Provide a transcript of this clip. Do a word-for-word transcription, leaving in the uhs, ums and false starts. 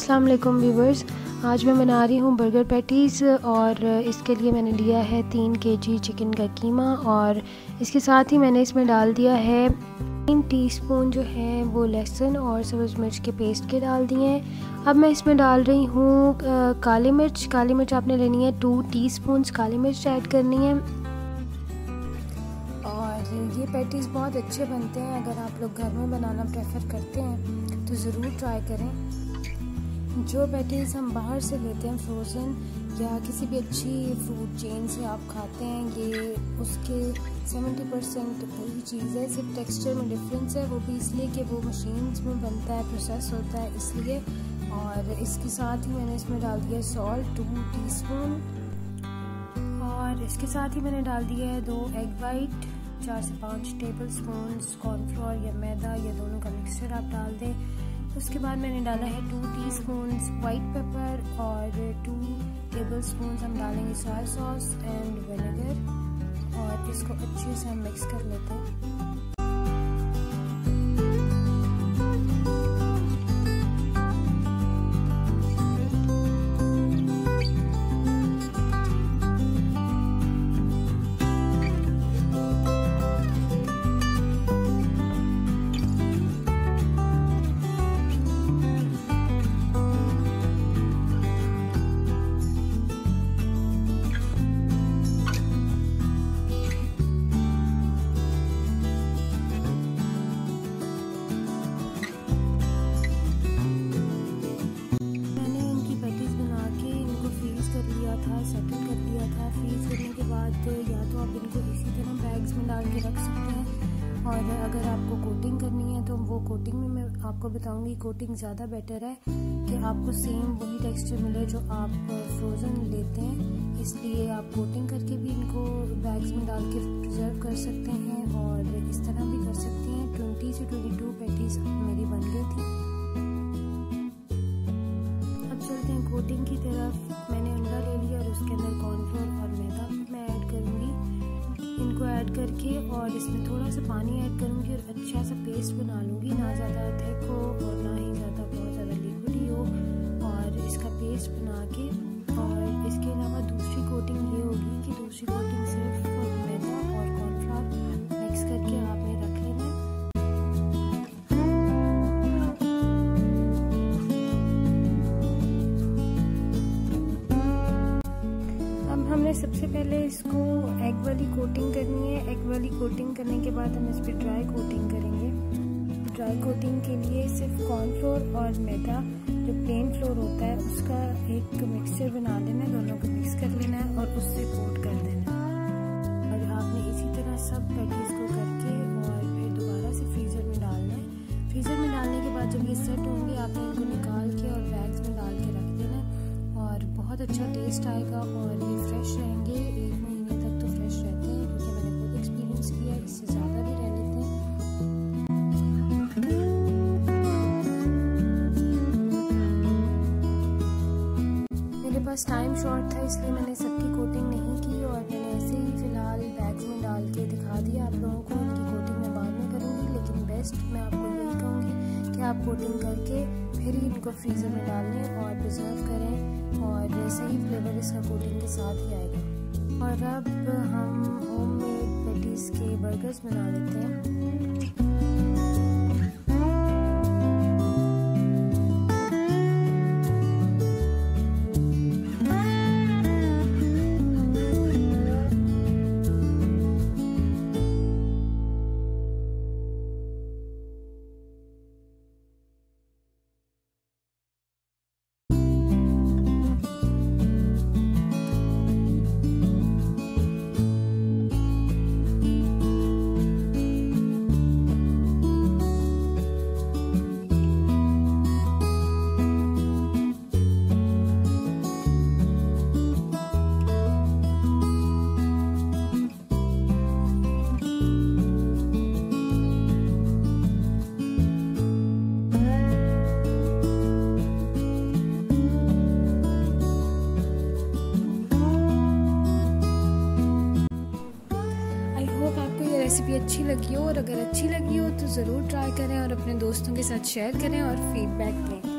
अस्सलाम वालेकुम व्यूवर्स। आज मैं बना रही हूँ बर्गर पैटीज़ और इसके लिए मैंने लिया है तीन केजी चिकन का कीमा और इसके साथ ही मैंने इसमें डाल दिया है तीन टीस्पून जो है वो लहसुन और सब्ज़ मिर्च के पेस्ट के डाल दिए हैं। अब मैं इसमें डाल रही हूँ काली मिर्च। काली मिर्च आपने लेनी है टू टीस्पून काली मिर्च ऐड करनी है। और ये पैटीज़ बहुत अच्छे बनते हैं, अगर आप लोग घर में बनाना प्रेफर करते हैं तो ज़रूर ट्राई करें। जो पैटीज़ हम बाहर से लेते हैं फ्रोज़न या किसी भी अच्छी फूड चेन से आप खाते हैं, ये उसके सेवेंटी परसेंट वही चीज़ है, सिर्फ टेक्सचर में डिफरेंस है। वो भी इसलिए कि वो मशीन्स में बनता है, प्रोसेस होता है इसलिए। और इसके साथ ही मैंने इसमें डाल दिया सॉल्ट टू टीस्पून और इसके साथ ही मैंने डाल दिया है दो एग वाइट, चार से पाँच टेबल स्पून कॉर्नफ्लोर या मैदा या दोनों का मिक्सचर आप डाल दें। उसके बाद मैंने डाला है टू टीस्पून वाइट पेपर और टू टेबल स्पून हम डालेंगे सोया सॉस एंड विनेगर और इसको अच्छे से हम मिक्स कर लेते हैं। सेटल कर लिया था। फ्रीज़ करने के बाद या तो आप इनको इसी तरह बैग्स में डाल के रख सकते हैं और अगर आपको कोटिंग करनी है तो वो कोटिंग में मैं आपको बताऊंगी। कोटिंग ज़्यादा बेटर है कि आपको सेम वही टेक्सचर मिले जो आप फ्रोज़न लेते हैं, इसलिए आप कोटिंग करके भी इनको बैग्स में डाल के प्रिजर्व कर सकते हैं और इस तरह भी कर सकते हैं। ट्वेंटी से ट्वेंटी टू पैटीज़ मेरी बन गई थी। अब चलते हैं कोटिंग की तरफ। मैंने अंडा ले लिया और उसके अंदर कॉर्नफ्लोर और मैदा मैं ऐड करूँगी। इनको ऐड करके और इसमें थोड़ा सा पानी ऐड करूँगी और अच्छा सा पेस्ट बना लूँगी, ना ज़्यादा थिक हो और ना ही ज़्यादा बहुत ज़्यादा लिक्विड हो। और इसका पेस्ट बना के और इसके अलावा दूसरी कोटिंग ये होगी कि दूसरी कोटिंग सिर्फ मैदा और कॉर्नफ्लोर मिक्स करके आपने रख लेना है। हमने सबसे पहले इसको एग वाली कोटिंग करनी है। एग वाली कोटिंग करने के बाद हम इस पर ड्राई कोटिंग करेंगे। ड्राई कोटिंग के लिए सिर्फ कॉर्नफ्लोर और मैदा जो प्लेन फ्लोर होता है उसका एक मिक्सचर बना लेना है, दोनों को मिक्स कर लेना है और उससे कोट कर देना है। और आपने इसी तरह सब पैटीज़ को करके और फिर दोबारा से फ्रीज़र में डालना है। फ्रीज़र में डालने के बाद जब ये सेट होंगे आपने इनको निकाल के और बैग्स में डाल के रख देना है और बहुत अच्छा टेस्ट आएगा और ये फ्रेश रहेंगे। एक महीने तक तो फ्रेश रहते हैं क्योंकि मैंने खुद एक्सपीरियंस किया, इससे ज़्यादा भी रह लेते हैं। मेरे पास टाइम शॉर्ट था इसलिए मैंने सबकी कोटिंग नहीं की और मैंने ऐसे ही फ़िलहाल बैग्स में डाल के दिखा दिया आप लोगों को। इनकी कोटिंग मैं बाद में करूँगी, लेकिन बेस्ट मैं आपको यही कहूँगी कि आप कोटिंग करके फिर ही इनको फ्रीज़र में डाल लें और प्रिजर्व करें और सही फ्लेवर इसका कोटिंग के साथ ही आएगा। और अब हम होममेड पैटीज़ के बर्गर्स बना लेते हैं। रेसिपी अच्छी लगी हो और अगर अच्छी लगी हो तो ज़रूर ट्राई करें और अपने दोस्तों के साथ शेयर करें और फीडबैक दें।